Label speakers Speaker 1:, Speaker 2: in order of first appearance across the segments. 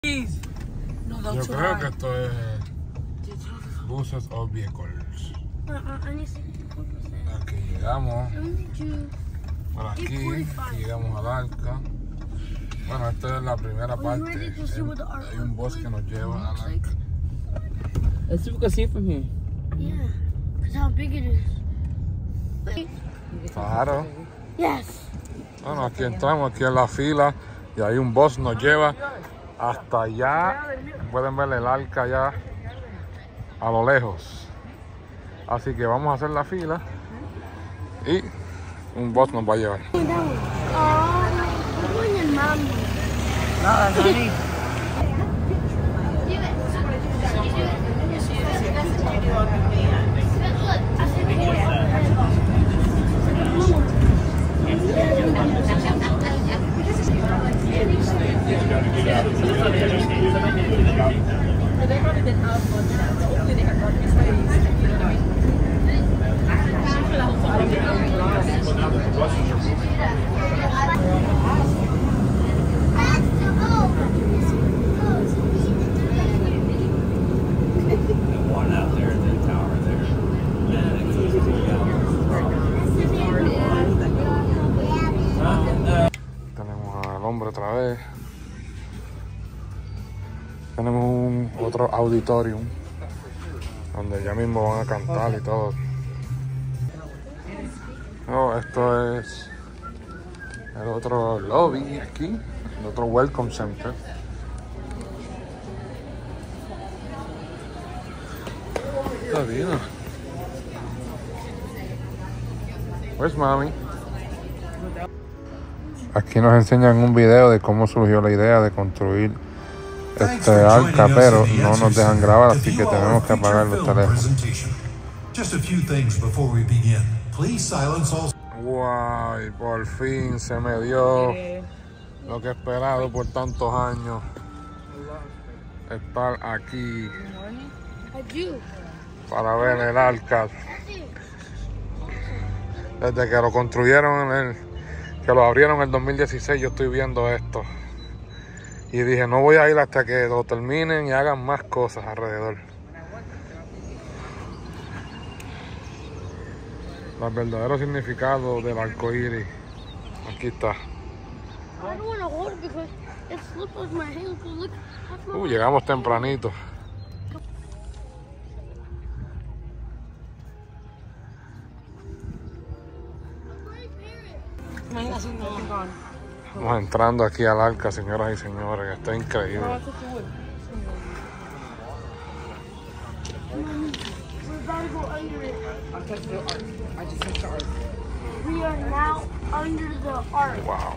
Speaker 1: Yo creo que esto es buses o vehicles. Aquí llegamos. Por aquí llegamos al arca. Bueno, esta es la primera parte. Hay un bus que nos lleva al arca.
Speaker 2: Let's see if we can see it from here.
Speaker 3: Yeah, because how big it is.
Speaker 1: Claro.
Speaker 3: Yes.
Speaker 1: Bueno, aquí entramos, aquí en la fila. Y ahí un bus nos lleva hasta allá. Pueden ver el arca allá a lo lejos. Así que vamos a hacer la fila. Y un bus nos va a llevar. Tenemos al hombre otra vez. Tenemos otro auditorium donde ya mismo van a cantar y todo. Oh, esto es el otro lobby aquí, el otro welcome center. Está bien. Where's mommy? Aquí nos enseñan un video de cómo surgió la idea de construir este arca, pero no nos dejan grabar, así que tenemos que apagar los teléfonos. Wow, y por fin se me dio lo que he esperado por tantos años, estar aquí para ver el arca. Desde que lo construyeron, que lo abrieron en el 2016, yo estoy viendo esto. Y dije, no voy a ir hasta que lo terminen y hagan más cosas alrededor. El verdadero significado del arco iris. Aquí está. Llegamos tempranito. Vamos entrando aquí al arca, señoras y señores. Está increíble.
Speaker 3: We are now under the ark.
Speaker 1: Wow.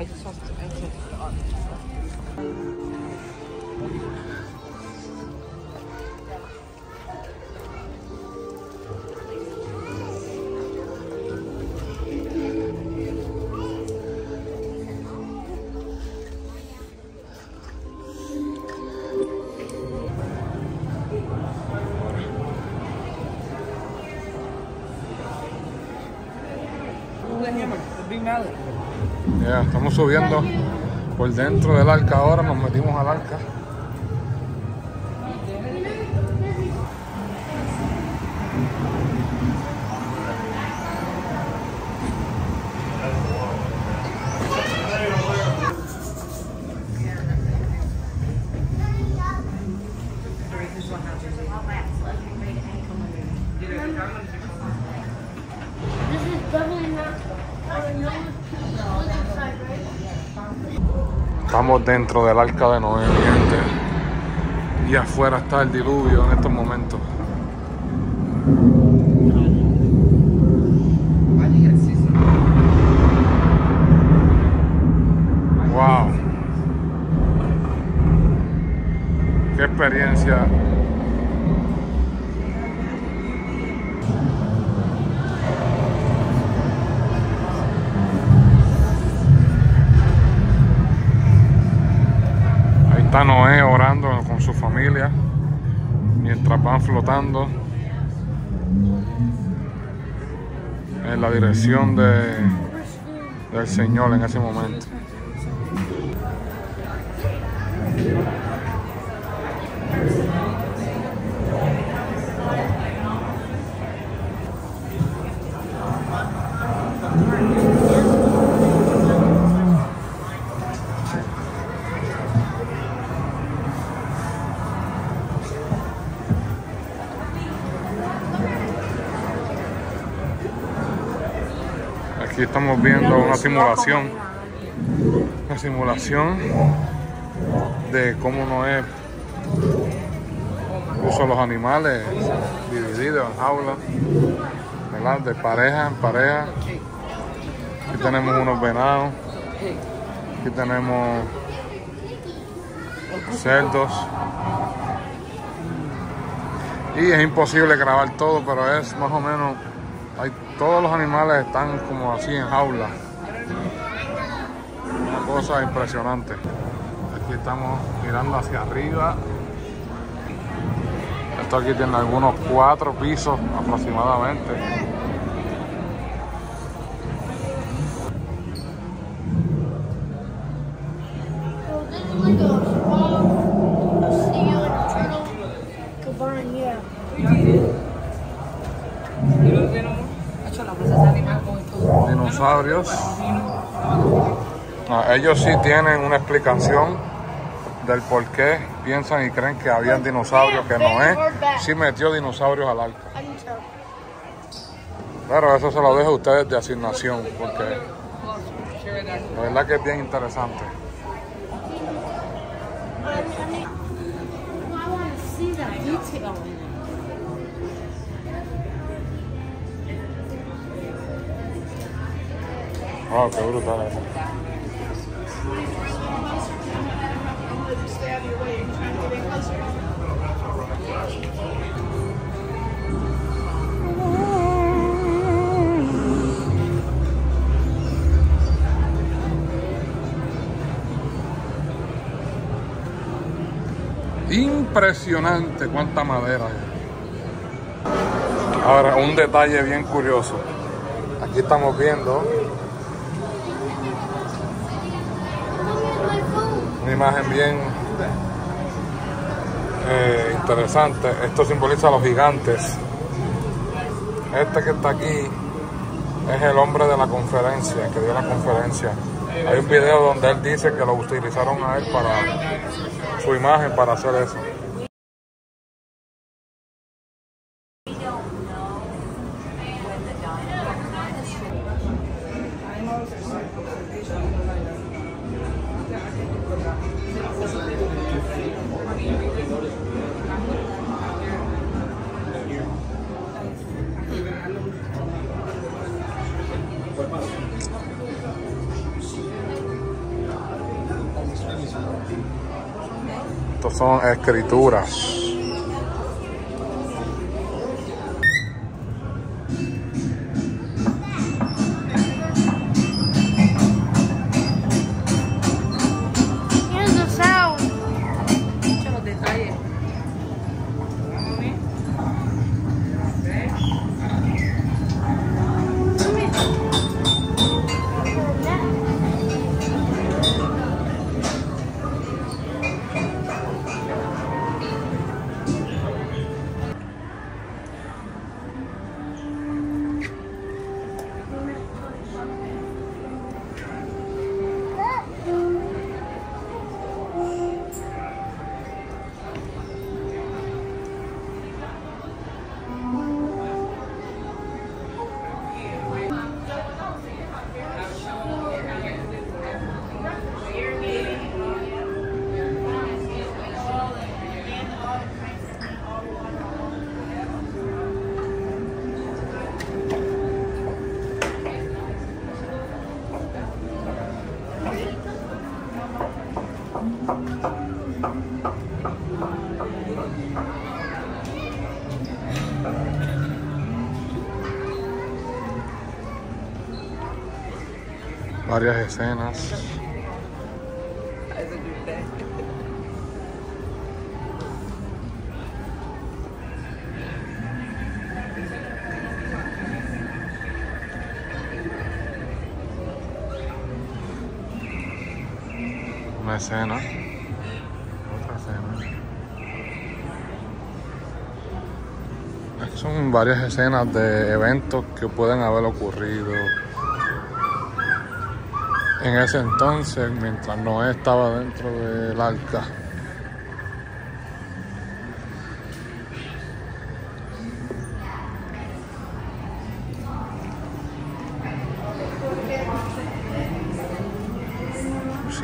Speaker 1: Ya, estamos subiendo por dentro del arca ahora, nos metimos al arca. Estamos dentro del arca de Noé, mi gente. Y afuera está el diluvio en estos momentos. Wow. Qué experiencia. Está Noé orando con su familia mientras van flotando en la dirección del Señor en ese momento. Aquí estamos viendo una simulación de cómo Noé puso los animales divididos en jaulas, ¿verdad? De pareja en pareja. Aquí tenemos unos venados, aquí tenemos cerdos. Y es imposible grabar todo, pero es más o menos, todos los animales están como así en jaula. Una cosa impresionante. Aquí estamos mirando hacia arriba. Esto aquí tiene algunos 4 pisos aproximadamente. Dinosaurios. Ellos sí tienen una explicación del por qué piensan y creen que habían dinosaurios, que Noé sí metió dinosaurios al arca. Pero eso se lo dejo a ustedes de asignación, porque la verdad que es bien interesante. Wow, qué brutal eso. Impresionante cuánta madera hay. Ahora, un detalle bien curioso. Aquí estamos viendo una imagen bien interesante. Esto simboliza a los gigantes. Este que está aquí es el hombre de la conferencia, que dio la conferencia. Hay un video donde él dice que lo utilizaron a él para su imagen para hacer eso. Estos son escrituras.
Speaker 3: Here's the sound.
Speaker 2: Escucha los detalles.
Speaker 1: Varias escenas. Una escena. Otra escena. Aquí son varias escenas de eventos que pueden haber ocurrido en ese entonces, mientras Noé estaba dentro del arca.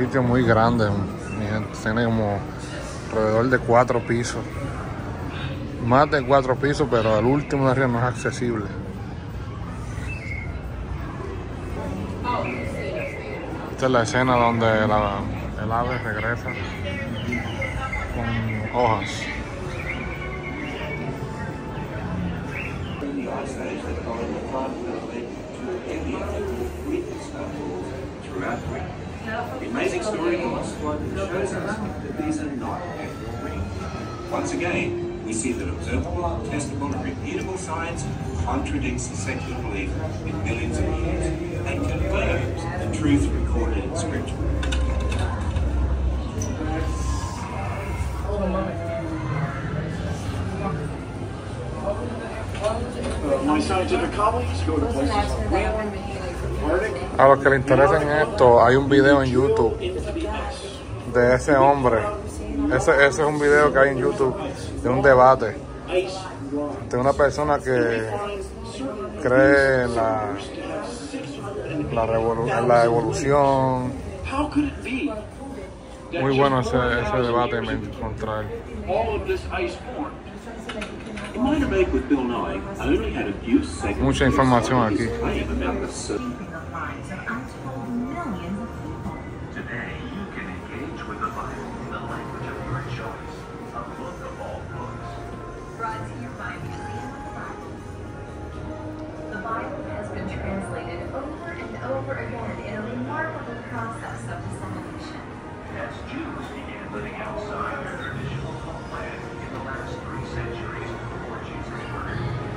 Speaker 1: sitio muy grande, mi gente. Tiene como alrededor de 4 pisos. Más de 4 pisos, pero el último de arriba no es accesible. Esta es la escena donde el ave regresa con hojas.
Speaker 4: The amazing story shows us that these are not casual readings. Once again, we see that observable, testable, and repeatable science contradicts the secular belief in millions of years and confirms the truth recorded in Scripture.
Speaker 5: My scientific colleagues go to places like Greenland, Arctic,
Speaker 1: A los que les interesa en esto, hay un video en YouTube de ese hombre. Ese es un video que hay en YouTube de un debate de una persona que cree en la evolución.
Speaker 5: How could it be that
Speaker 1: Muy bueno ese
Speaker 5: just 4,000
Speaker 1: debate
Speaker 5: years
Speaker 1: me
Speaker 5: ago,
Speaker 1: encontré.
Speaker 5: all of this ice formed?
Speaker 4: In my debate with Bill Nye, I only had a few seconds
Speaker 1: Mucha
Speaker 4: to
Speaker 1: información
Speaker 4: respond to his
Speaker 1: aquí.
Speaker 4: claim about the
Speaker 6: Today, you can engage with the Bible in the language of your choice. A book of all books.
Speaker 7: Brought to you by Museum of the Bible. The Bible has been translated over and over again in a remarkable process of dissemination.
Speaker 6: As Jews began living outside their traditional homeland in the last 3 centuries before Jesus' birth,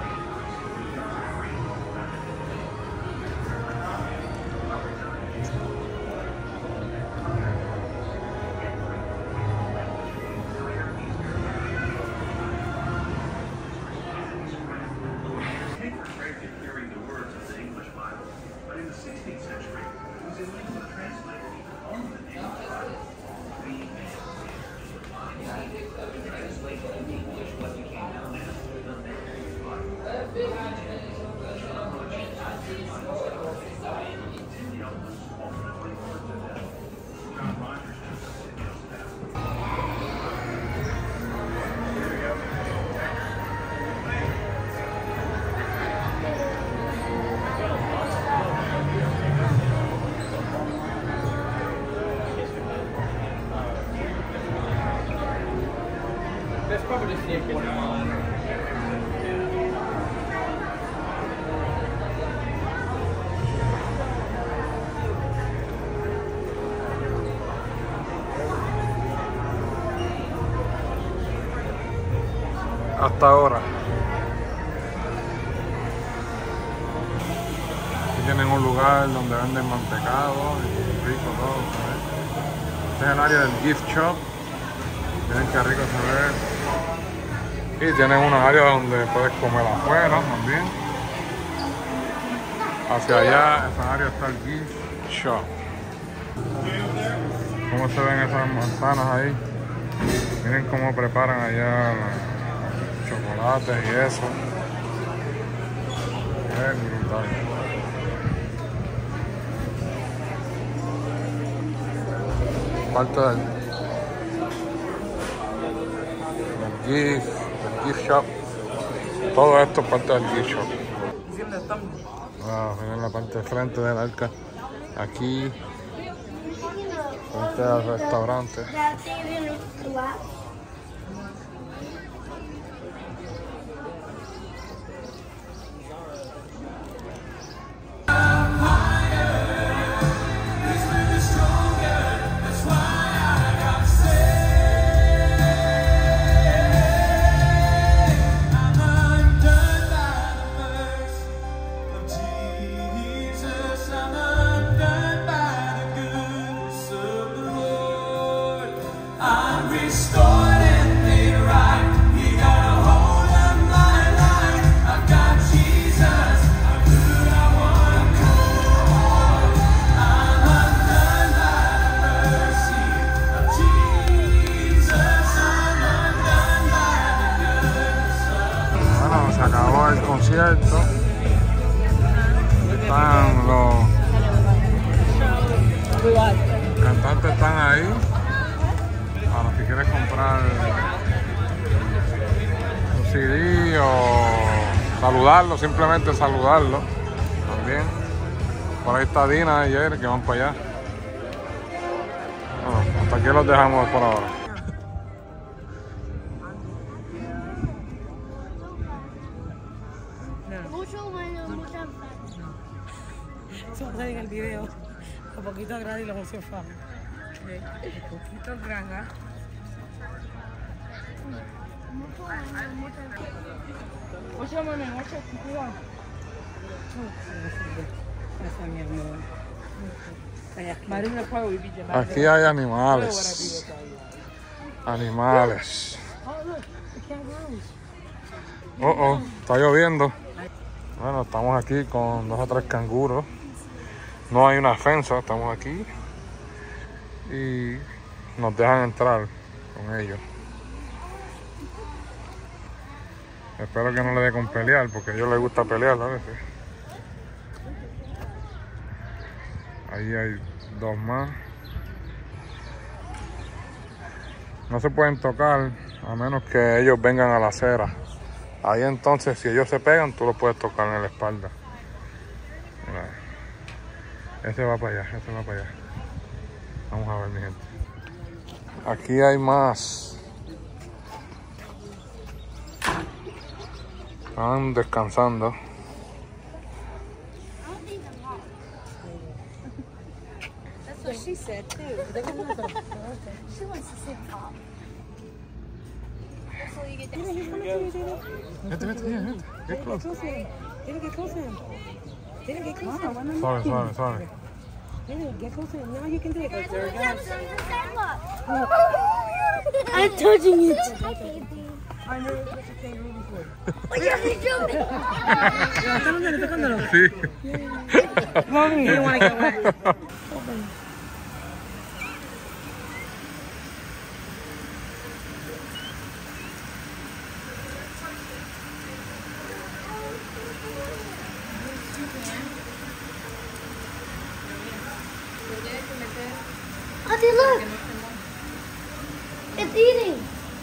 Speaker 6: take for granted hearing the words of the English Bible, but in the 16th century, it was illegal to translate even on the English Bible.
Speaker 8: That's probably just the important one.
Speaker 1: Hasta ahora. Aquí tienen un lugar donde venden mantecado y rico todo. ¿sabes? Este es el área del gift shop. Miren qué rico se ve. Y tienen una área donde puedes comer afuera también. Hacia allá, esa área está el gift shop. ¿Cómo se ven esas manzanas ahí? Miren cómo preparan allá los chocolates y eso. Es brutal. Parte del gift shop. Todo esto es parte del gift shop. Miren la parte de frente del arca. Aquí, frente al restaurante. Se acabó el concierto. Están los cantantes. comprar un CD o saludarlo, simplemente saludarlo también. Por ahí está Dina y Jair que van para allá. Bueno, hasta aquí los dejamos por ahora.
Speaker 3: Mucho bueno, muchas
Speaker 2: Eso va a salir en el video. A poquito grande y los ocio fama. A poquito grande.
Speaker 3: Mucho bueno, mucho cuidado.
Speaker 2: Esa mi amor. Marina fue hoy, Villa.
Speaker 1: Aquí hay animales. Animales. Está lloviendo. Bueno, estamos aquí con 2 o 3 canguros. No hay una defensa, estamos aquí. Y nos dejan entrar con ellos. Espero que no le dé con pelear, porque a ellos les gusta pelear a veces. Ahí hay 2 más. No se pueden tocar a menos que ellos vengan a la acera. Ahí entonces, si ellos se pegan, tú los puedes tocar en la espalda. Mira, ese va para allá, ese va para allá. Vamos a ver, mi gente. Aquí hay más. Están descansando.
Speaker 2: That's what she said too.
Speaker 3: She wants to sit up. So you get
Speaker 2: He's coming to you, Dina.
Speaker 1: Vete, vete, vete. Get close.
Speaker 2: Dina, get close to him. Dina, get close to him.
Speaker 1: Sorry.
Speaker 2: Dina, get close to him. Now you can do it. There it goes.
Speaker 3: I'm touching it.
Speaker 2: I know it's what you can't really before.
Speaker 1: Sí.
Speaker 2: Mommy, you want to get wet?
Speaker 3: Auntie, look. It's eating.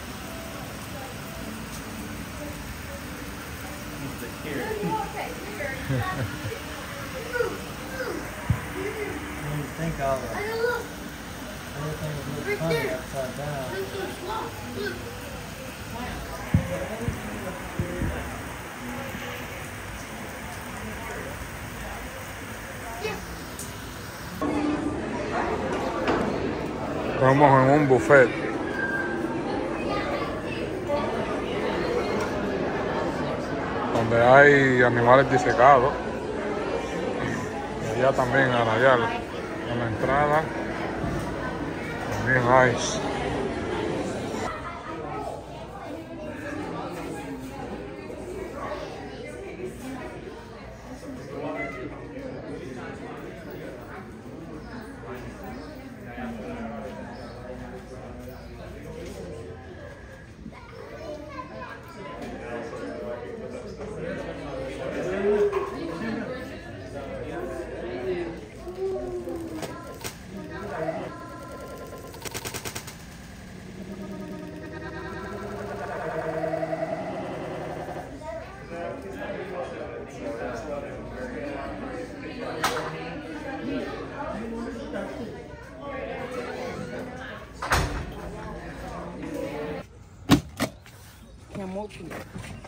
Speaker 8: Think all of
Speaker 3: Auntie, look.
Speaker 8: everything would
Speaker 3: Right
Speaker 8: look funny
Speaker 3: there.
Speaker 8: upside down.
Speaker 3: Look.
Speaker 1: Estamos en un buffet. Donde hay animales disecados. Y allá también a Nayar. En la entrada también hay.
Speaker 2: Can't open it.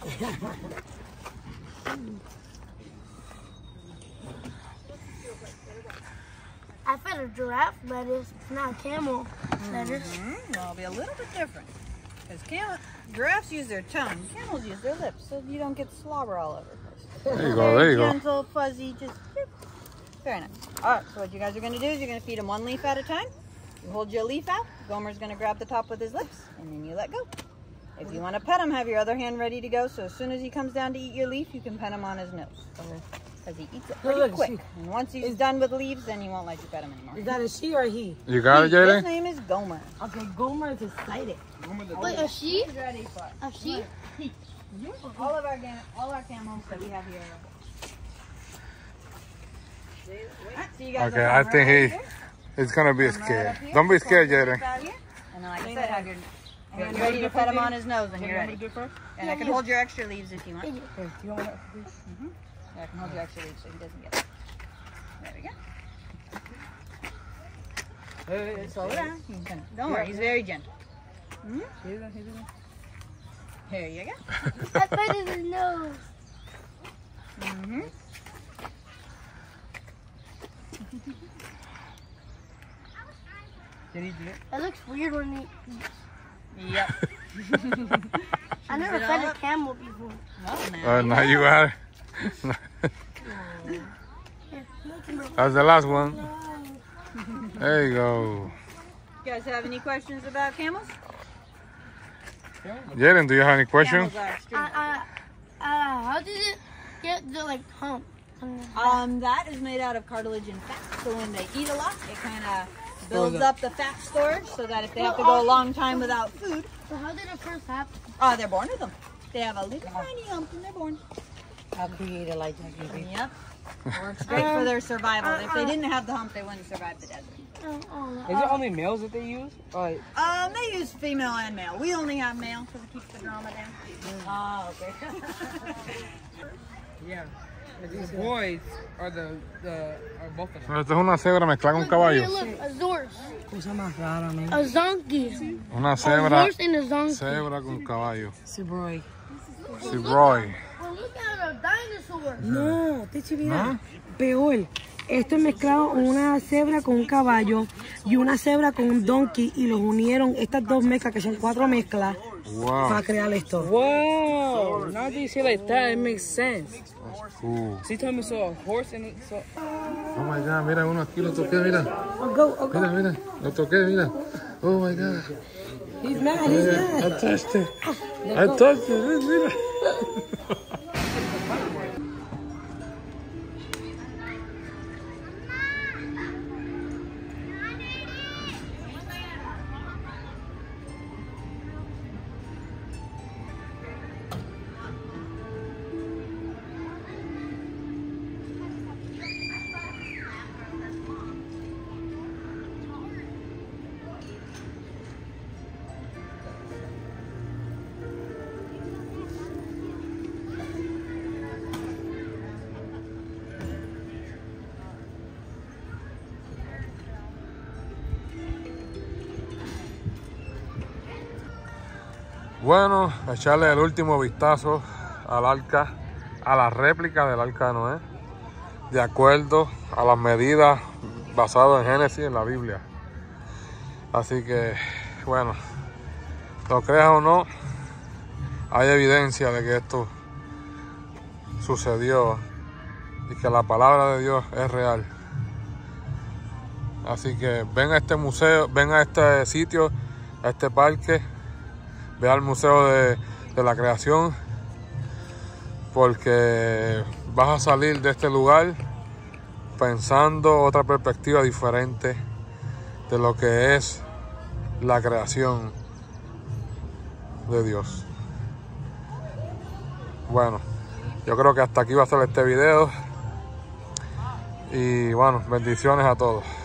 Speaker 3: I fed a giraffe lettuce, not camel lettuce.
Speaker 9: Well, it'll be a little bit different. Because giraffes use their tongue, camels use their lips, so you don't get slobber all over the place.
Speaker 1: There you go, there you go.
Speaker 9: Gentle, fuzzy, just boop. Very nice. All right, so what you guys are going to do is you're going to feed him one leaf at a time. You hold your leaf out, Gomer's going to grab the top with his lips, and then you let go. If you want to pet him, have your other hand ready to go, so as soon as he comes down to eat your leaf, you can pet him on his nose. Because he eats it pretty quick. And once he's done with leaves, then he won't let you pet him anymore.
Speaker 2: Is that a she or a he?
Speaker 1: You got it,
Speaker 9: His
Speaker 1: Jaden?
Speaker 9: name is Gomer.
Speaker 2: Okay, Gomer is excited.
Speaker 3: Wait, a sheep?
Speaker 9: He's ready for it.
Speaker 3: A sheep?
Speaker 9: All our camels that we have here. Alright, so you guys
Speaker 1: Okay,
Speaker 9: will
Speaker 1: I
Speaker 9: come
Speaker 1: think
Speaker 9: right here.
Speaker 1: he's gonna be
Speaker 9: Come right
Speaker 1: scared.
Speaker 9: up here.
Speaker 1: Don't be scared,
Speaker 9: Pull your
Speaker 1: Jaden.
Speaker 9: leaf out here. And then like I said, have your And ready to pet him on his nose when you're ready. And I can hold your extra leaves if you want.
Speaker 2: Do you want that?
Speaker 9: Yeah, I can hold your extra leaves so he doesn't get it. There we go. Slow it down. He's gonna, don't worry, he's very gentle. Here you go.
Speaker 3: I put it in his nose.
Speaker 8: Did he do it?
Speaker 3: That looks weird when he.
Speaker 9: Yep.
Speaker 3: I never fed a camel before.
Speaker 9: Well,
Speaker 1: Now you got it. That's the last one. There you go.
Speaker 9: You guys have any questions about camels?
Speaker 1: Jaden, do you have any questions?
Speaker 9: Camels are extremely
Speaker 3: How did it get the hump?
Speaker 9: That is made out of cartilage and fat. So when they eat a lot, it kind of builds up the fat storage so that if they have to go a long time without food,
Speaker 3: So how did it first happen?
Speaker 9: they're born with them. They have a little tiny hump and they're born.
Speaker 2: I'll create a like that.
Speaker 9: Yep. Works great for their survival. If they didn't have the hump, they wouldn't survive the desert.
Speaker 8: Is it only males that they use?
Speaker 9: They use female and male. We only have male because it keeps the drama down. Oh, okay.
Speaker 8: Yeah. These boys are are both of them.
Speaker 1: Esto es una cebra mezclada con un caballo.
Speaker 3: Look, a horse.
Speaker 2: Cosa más rara, man.
Speaker 3: A donkey.
Speaker 1: Una
Speaker 3: A
Speaker 1: cebra,
Speaker 3: horse and a donkey.
Speaker 1: cebra con caballo.
Speaker 2: Sibroy.
Speaker 1: Sibroy.
Speaker 3: Well, look at a dinosaur.
Speaker 2: No, Techi, mira. Peor. Esto es mezclado una cebra con un caballo y una cebra con un donkey y los unieron estas dos mezclas, que son 4 mezclas,
Speaker 1: Wow.
Speaker 2: para crear esto.
Speaker 8: Whoa! Now that you say like that, it makes sense.
Speaker 1: Cool.
Speaker 8: So you told me so a horse and so.
Speaker 1: Oh my God, mira uno aquí, lo toqué, mira.
Speaker 2: Oh, go, oh, go.
Speaker 1: Mira, mira, lo toqué, mira. Oh my God.
Speaker 2: He's mad, he's
Speaker 1: I
Speaker 2: mad.
Speaker 1: touched it. I touched it, mira. Bueno, echarle el último vistazo al arca, a la réplica del arca de Noé, de acuerdo a las medidas basadas en Génesis, en la Biblia. Así que, bueno, lo creas o no, hay evidencia de que esto sucedió y que la palabra de Dios es real. Así que ven a este museo, ven a este sitio, a este parque. Ve al Museo de la Creación, porque vas a salir de este lugar pensando otra perspectiva diferente de lo que es la creación de Dios. Bueno, yo creo que hasta aquí va a ser este video y bueno, bendiciones a todos.